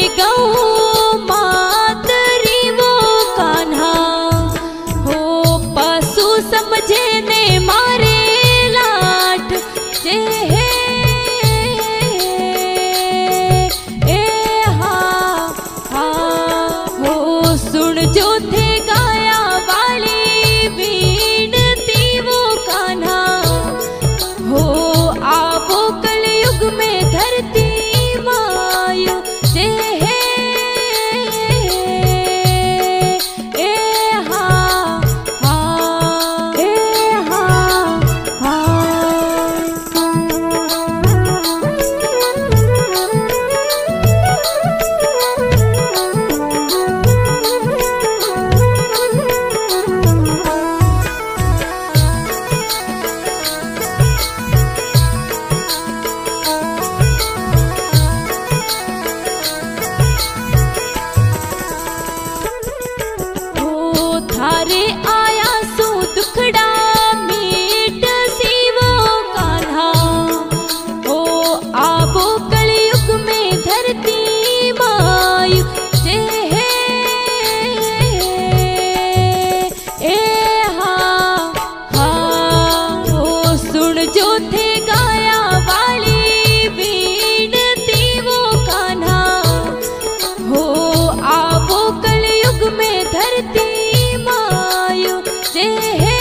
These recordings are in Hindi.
गऊ मातरी वो कान्हा हो पशु समझे ने मारे लाठ जे है सुन जो थे गाया वाली बीनती वो कान्हा हो आवो कलयुग में धरती मायू जे है थारे आया सो दुखड़ा मीट सी वो कान्हा हो आवो कलयुग में धरती मायू जे है हो सुन जो थे गाया वाली बीनती वो कान्हा हो आवो कलयुग में धरती जे है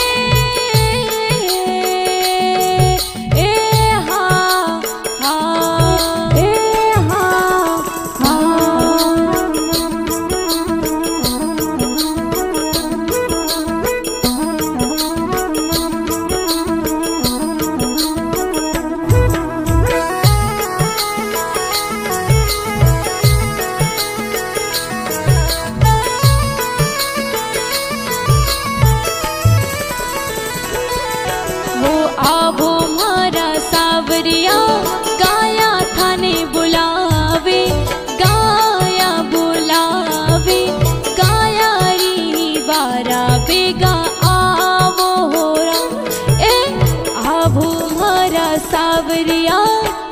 आवो मारा सावरिया गाया थाने बुलावे गाया बुलावे गाया री बारा बेगा आवो होरा ए आवो मारा सावरिया